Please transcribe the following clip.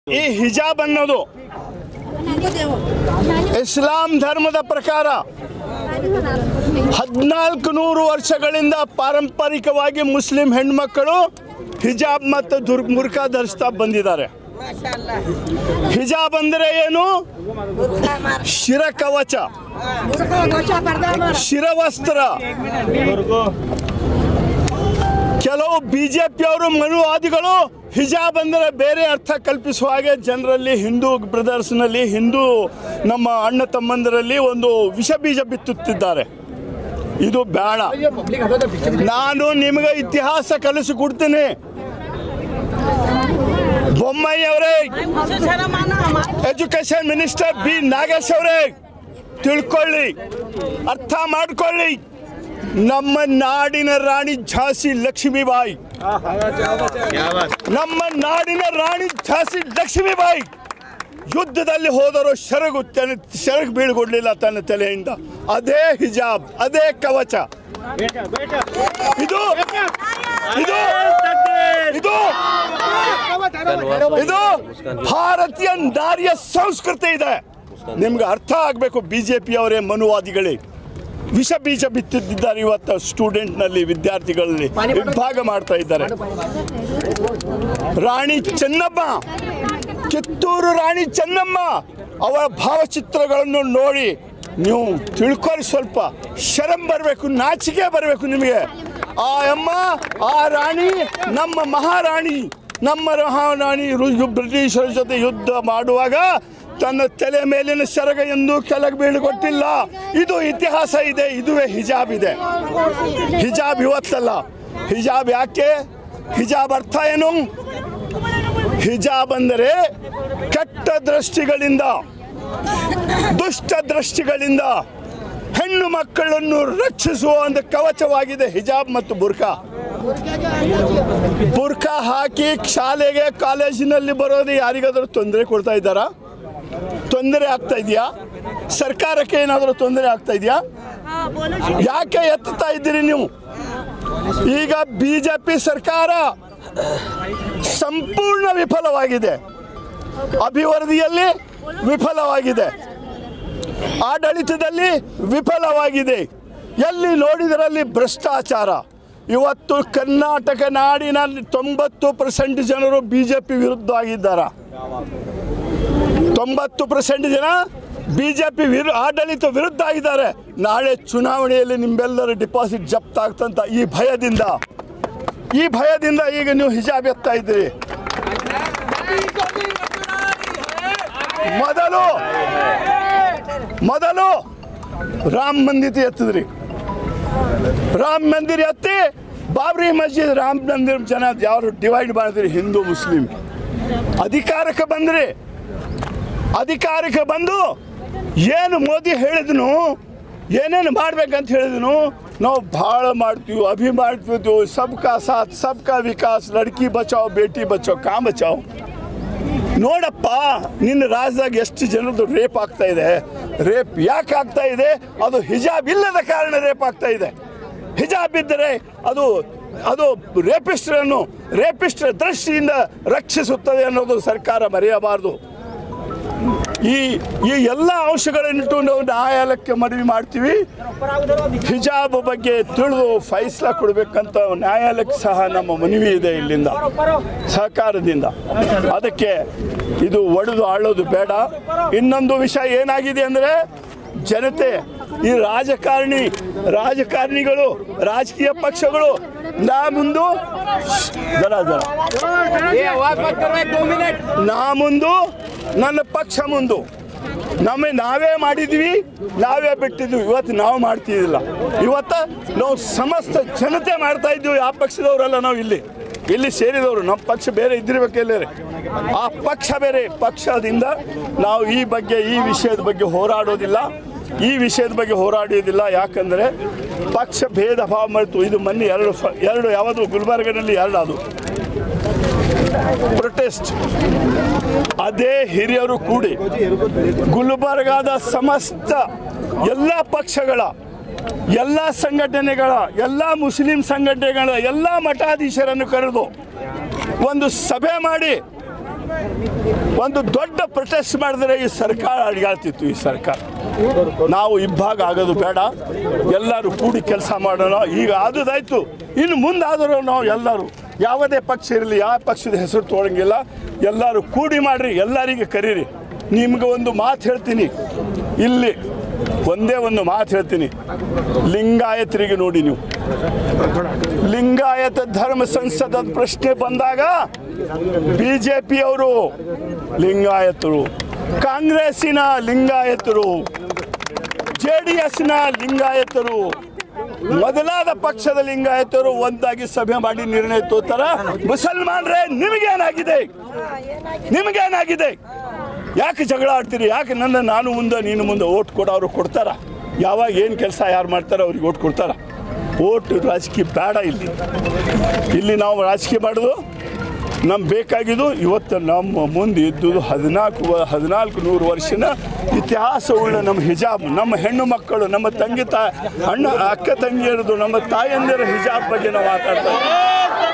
ಈ ಹಿಜಾಬ್ ಅನ್ನೋದು ಇಸ್ಲಾಂ ಧರ್ಮದ ಪ್ರಕಾರ 1400 ವರ್ಷಗಳಿಂದ ಪಾರಂಪರಿಕವಾಗಿ ಮುಸ್ಲಿಂ ಹೆಣ್ಮಕ್ಕಳು ಹಿಜಾಬ್ ಮತ್ತು ಬುರ್ಕಾ ಧರಿಸ್ತಾ ಬಂದಿದ್ದಾರೆ. ಹಿಜಾಬ್ ಅಂದರೆ ಏನು? ಶಿರಕವಚ, ಶಿರವಸ್ತ್ರ. ಕೆಲವು ಬಿಜೆಪಿಯವರು ಮನುವಾದಿಗಳು ಹಿಜಾಬ್ ಅಂದರೆ ಬೇರೆ ಅರ್ಥ ಕಲ್ಪಿಸುವ ಹಾಗೆ ಜನರಲ್ಲಿ, ಹಿಂದೂ ಬ್ರದರ್ಸ್ನಲ್ಲಿ, ಹಿಂದೂ ನಮ್ಮ ಅಣ್ಣ ತಮ್ಮಂದರಲ್ಲಿ ಒಂದು ವಿಷ ಬೀಜ ಬಿತ್ತುತ್ತಿದ್ದಾರೆ. ಇದು ಬೇಡ. ನಾನು ನಿಮಗೆ ಇತಿಹಾಸ ಕಲಿಸಿಕೊಡ್ತೀನಿ. ಬೊಮ್ಮಾಯಿ ಅವರೇ, ಎಜುಕೇಶನ್ ಮಿನಿಸ್ಟರ್ ಬಿ ನಾಗೇಶ್ ಅವರೇ, ತಿಳ್ಕೊಳ್ಳಿ, ಅರ್ಥ ಮಾಡ್ಕೊಳ್ಳಿ. ನಮ್ಮ ನಾಡಿನ ರಾಣಿ ಝಾನ್ಸಿ ಲಕ್ಷ್ಮೀಬಾಯಿ, ನಮ್ಮ ನಾಡಿನ ರಾಣಿ ಝಾನ್ಸಿ ಲಕ್ಷ್ಮೀಬಾಯಿ ಯುದ್ಧದಲ್ಲಿ ಹೋದರೂ ಸೆರಗು ಬೀಳ್ಕೊಡ್ಲಿಲ್ಲ ತನ್ನ ತಲೆಯಿಂದ. ಅದೇ ಹಿಜಾಬ್, ಅದೇ ಕವಚ. ಇದು ಇದು ಇದು ಇದು ಭಾರತೀಯ ನಾರಿಯ ಸಂಸ್ಕೃತಿ ಇದೆ. ನಿಮ್ಗೆ ಅರ್ಥ ಆಗಬೇಕು. ಬಿಜೆಪಿ ಅವರೇ ಮನುವಾದಿಗಳೇ ವಿಷ ಬೀಜ ಬಿತ್ತಿದ್ದಾರೆ. ಇವತ್ತು ಸ್ಟೂಡೆಂಟ್ನಲ್ಲಿ, ವಿದ್ಯಾರ್ಥಿಗಳಲ್ಲಿ ವಿಭಾಗ ಮಾಡ್ತಾ ಇದ್ದಾರೆ. ರಾಣಿ ಚೆನ್ನಮ್ಮ, ಕಿತ್ತೂರು ರಾಣಿ ಚೆನ್ನಮ್ಮ ಅವರ ಭಾವಚಿತ್ರಗಳನ್ನು ನೋಡಿ ನೀವು ತಿಳ್ಕೊಳ್ಳಿ. ಸ್ವಲ್ಪ ಶರಂ ಬರಬೇಕು, ನಾಚಿಕೆ ಬರಬೇಕು ನಿಮಗೆ. ಆ ಅಮ್ಮ, ಆ ರಾಣಿ ನಮ್ಮ ಮಹಾರಾಣಿ. ನಮ್ಮ ಮಹಾರಾಣಿ ಬ್ರಿಟಿಷರ ಜೊತೆ ಯುದ್ಧ ಮಾಡುವಾಗ ತನ್ನ ತಲೆ ಮೇಲಿನ ಸೆರಗ ಎಂದು ಕೆಳಗೆ ಬೀಳುಗೊಟ್ಟಿಲ್ಲ. ಇದು ಇತಿಹಾಸ ಇದೆ. ಇದುವೇ ಹಿಜಾಬ್ ಇದೆ. ಹಿಜಾಬ್ ಇವತ್ತಲ್ಲ. ಹಿಜಾಬ್ ಯಾಕೆ? ಹಿಜಾಬ್ ಅರ್ಥ ಏನು? ಹಿಜಾಬ್ ಅಂದರೆ ಕೆಟ್ಟ ದೃಷ್ಟಿಗಳಿಂದ, ದುಷ್ಟ ದೃಷ್ಟಿಗಳಿಂದ ಹೆಣ್ಣು ಮಕ್ಕಳನ್ನು ರಕ್ಷಿಸುವ ಒಂದು ಕವಚವಾಗಿದೆ ಹಿಜಾಬ್ ಮತ್ತು ಬುರ್ಕಾ. ಬುರ್ಕಾ ಹಾಕಿ ಶಾಲೆಗೆ, ಕಾಲೇಜಿನಲ್ಲಿ ಬರೋದು ಯಾರಿಗಾದರೂ ತೊಂದರೆ ಕೊಡ್ತಾ ಇದ್ದಾರಾ? ತೊಂದರೆ ಆಗ್ತಾ ಇದೆಯಾ? ಸರ್ಕಾರಕ್ಕೆ ಏನಾದರೂ ತೊಂದರೆ ಆಗ್ತಾ ಇದೆಯಾ? ಯಾಕೆ ಎತ್ತುತ್ತಾ ಇದ್ದೀರಿ ನೀವು? ಈಗ ಬಿಜೆಪಿ ಸರ್ಕಾರ ಸಂಪೂರ್ಣ ವಿಫಲವಾಗಿದೆ. ಅಭಿವೃದ್ಧಿಯಲ್ಲಿ ವಿಫಲವಾಗಿದೆ, ಆಡಳಿತದಲ್ಲಿ ವಿಫಲವಾಗಿದೆ. ಎಲ್ಲಿ ನೋಡಿದರಲ್ಲಿ ಭ್ರಷ್ಟಾಚಾರ. ಇವತ್ತು ಕರ್ನಾಟಕ ನಾಡಿನಲ್ಲಿ 90% ಜನರು ಬಿಜೆಪಿ ವಿರುದ್ಧ ಆಗಿದ್ದಾರೆ. 90% ಜನ ಬಿಜೆಪಿ ಆಡಳಿತ ವಿರುದ್ಧ ಆಗಿದ್ದಾರೆ. ನಾಳೆ ಚುನಾವಣೆಯಲ್ಲಿ ನಿಮ್ಮೆಲ್ಲರ ಡಿಪಾಸಿಟ್ ಜಪ್ತಾಗ್ತಂತ ಈ ಭಯದಿಂದ ಈಗ ನೀವು ಹಿಜಾಬ್ ಎತ್ತಾ ಇದ್ದೀರಿ. ಮೊದಲು ರಾಮ ಮಂದಿರ ಎತ್ತಿದ್ರಿ. ರಾಮ ಮಂದಿರ ಎತ್ತಿ ಬಾಬ್ರಿ ಮಸ್ಜಿದ್, ರಾಮ ಮಂದಿರ ಜನ ಯಾರು ಡಿವೈಡ್ ಮಾಡಿದ್ರಿ, ಹಿಂದೂ ಮುಸ್ಲಿಂ. ಅಧಿಕಾರಕ್ಕೆ ಬಂದು ಏನು ಮೋದಿ ಹೇಳಿದ್ನು, ಏನೇನು ಮಾಡ್ಬೇಕಂತ ಹೇಳಿದ್ನು, ನಾವು ಭಾಳ ಮಾಡ್ತೀವಿ, ಮಾಡ್ತೀವಿ. ಸಬ್ಕಾ ಸಾಥ್ ಸಬ್ಕಾ ವಿಕಾಸ್, ಲಡ್ಕಿ ಬಚಾವ್ ಬೇಟಿ ಬಚಾವ್ ಕಾ ಬಚಾವ್. ನೋಡಪ್ಪ, ನಿನ್ನ ರಾಜ್ಯದಾಗ ಎಷ್ಟು ಜನರದ್ದು ರೇಪ್ ಆಗ್ತಾ ಇದೆ. ರೇಪ್ ಯಾಕೆ ಆಗ್ತಾ ಇದೆ? ಅದು ಹಿಜಾಬ್ ಇಲ್ಲದ ಕಾರಣ ರೇಪ್ ಆಗ್ತಾ ಇದೆ. ಹಿಜಾಬ್ ಇದ್ದರೆ ಅದು ರೇಪಿಸ್ಟರ ದೃಷ್ಟಿಯಿಂದ ರಕ್ಷಿಸುತ್ತದೆ ಅನ್ನೋದು ಸರ್ಕಾರ ಮರೆಯಬಾರದು. ಈ ಎಲ್ಲ ಅಂಶಗಳನ್ನಿಟ್ಟು ನಾವು ನ್ಯಾಯಾಲಯಕ್ಕೆ ಮನವಿ ಮಾಡ್ತೀವಿ. ಹಿಜಾಬ್ ಬಗ್ಗೆ ತಿಳಿದು ಫೈಸ್ಲಾ ಕೊಡಬೇಕಂತ ನ್ಯಾಯಾಲಯಕ್ಕೆ ಸಹ ನಮ್ಮ ಮನವಿ ಇದೆ ಇಲ್ಲಿಂದ, ಸಹಕಾರದಿಂದ. ಅದಕ್ಕೆ ಇದು ಒಡೆದು ಆಳೋದು ಬೇಡ. ಇನ್ನೊಂದು ವಿಷಯ ಏನಾಗಿದೆ ಅಂದರೆ, ಜನತೆ, ಈ ರಾಜಕಾರಣಿಗಳು, ರಾಜಕೀಯ ಪಕ್ಷಗಳು ನಾ ಮುಂದು ನನ್ನ ಪಕ್ಷ ಮುಂದು ನಾವೇ ಮಾಡಿದ್ವಿ, ನಾವೇ ಬಿಟ್ಟಿದ್ವಿ. ಇವತ್ತು ನಾವು ಮಾಡ್ತಿದ್ದಿಲ್ಲ. ಇವತ್ತು ನಾವು ಸಮಸ್ತ ಜನತೆ ಮಾಡ್ತಾ ಇದ್ದೀವಿ. ಆ ಪಕ್ಷದವರಲ್ಲ, ನಾವು ಇಲ್ಲಿ ಸೇರಿದವರು. ನಮ್ಮ ಪಕ್ಷ ಬೇರೆ ಇದ್ದಿರ್ಬೇಕೆಲ್ಲರೇ, ಆ ಪಕ್ಷ ಬೇರೆ. ಪಕ್ಷದಿಂದ ನಾವು ಈ ವಿಷಯದ ಬಗ್ಗೆ ಹೋರಾಡೋದಿಲ್ಲ. ಯಾಕಂದರೆ ಪಕ್ಷ ಭೇದ ಭಾವ ಮಾಡಿತು. ಇದು ಮೊನ್ನೆ ಎರಡು ಯಾವುದು ಗುಲ್ಬರ್ಗನಲ್ಲಿ ಅದು ಪ್ರೊಟೆಸ್ಟ್. ಅದೇ ಹಿರಿಯರು ಕೂಡಿ ಗುಲ್ಬರ್ಗಾದ ಸಮಸ್ತ ಎಲ್ಲ ಪಕ್ಷಗಳ, ಎಲ್ಲ ಸಂಘಟನೆಗಳ, ಎಲ್ಲ ಮುಸ್ಲಿಂ ಸಂಘಟನೆಗಳ ಎಲ್ಲ ಮಠಾಧೀಶರನ್ನು ಕರೆದು ಒಂದು ಸಭೆ ಮಾಡಿ ಒಂದು ದೊಡ್ಡ ಪ್ರೊಟೆಸ್ಟ್ ಮಾಡಿದ್ರೆ ಈ ಸರ್ಕಾರ ಅಡಿಗಾಳ್ತಿತ್ತು. ಈ ಸರ್ಕಾರ ನಾವು ಇಬ್ಬಾಗ ಆಗೋದು ಬೇಡ, ಎಲ್ಲರೂ ಕೂಡಿ ಕೆಲಸ ಮಾಡೋಣ. ಈಗ ಆದದಾಯ್ತು, ಇನ್ನು ಮುಂದಾದರೂ ನಾವು ಎಲ್ಲರೂ ಯಾವುದೇ ಪಕ್ಷ ಇರಲಿ, ಯಾವ ಪಕ್ಷದ ಹೆಸರು ತೊಗೊಳಂಗಿಲ್ಲ, ಎಲ್ಲರೂ ಕೂಡಿ ಮಾಡಿರಿ, ಎಲ್ಲರಿಗೆ ಕರೀರಿ. ನಿಮ್ಗೆ ಒಂದು ಮಾತು ಹೇಳ್ತೀನಿ, ಇಲ್ಲಿ ಒಂದೇ ಒಂದು ಮಾತು ಹೇಳ್ತೀನಿ. ಲಿಂಗಾಯತರಿಗೆ ನೋಡಿ, ನೀವು ಲಿಂಗಾಯತ ಧರ್ಮ ಸಂಸದ ಪ್ರಶ್ನೆ ಬಂದಾಗ ಬಿಜೆಪಿಯವರು ಲಿಂಗಾಯತರು, ಕಾಂಗ್ರೆಸ್ಸಿನ ಲಿಂಗಾಯತರು, JDSನ ಲಿಂಗಾಯತರು ಮೊದಲಾದ ಪಕ್ಷದ ಲಿಂಗಾಯತರು ಒಂದಾಗಿ ಸಭೆ ಮಾಡಿ ನಿರ್ಣಯ ತೋತಾರ. ಮುಸಲ್ಮಾನರೇ ನಿಮಗೇನಾಗಿದೆ? ನಿಮಗೇನಾಗಿದೆ? ಯಾಕೆ ಜಗಳ ಆಡ್ತೀರಿ? ಯಾಕೆ ನಾನು ಮುಂದೆ ನೀನು ಮುಂದೆ ಓಟ್ ಕೊಡೋರು ಕೊಡ್ತಾರ? ಯಾವಾಗ ಏನು ಕೆಲಸ ಯಾರು ಮಾಡ್ತಾರೆ ಅವ್ರಿಗೆ ಓಟ್ ಕೊಡ್ತಾರ? ಓಟ್ ರಾಜಕೀಯ ಬೇಡ. ಇಲ್ಲಿ ನಾವು ರಾಜಕೀಯ ಮಾಡೋದು ನಮ್ಗೆ ಬೇಕಾಗಿದ್ದು ಇವತ್ತು ನಮ್ಮ ಮುಂದೆ ಇದ್ದುದು 1400 ವರ್ಷದ ಇತಿಹಾಸವುಳ್ಳ ನಮ್ಮ ಹಿಜಾಬ್, ನಮ್ಮ ಹೆಣ್ಣು ಮಕ್ಕಳು, ನಮ್ಮ ತಂಗಿ ಅಕ್ಕ ತಂಗಿಯರದು, ನಮ್ಮ ತಾಯಂದಿರ ಹಿಜಾಬ್ ಬಗ್ಗೆ ನಾವು ಮಾತಾಡ್ತಾ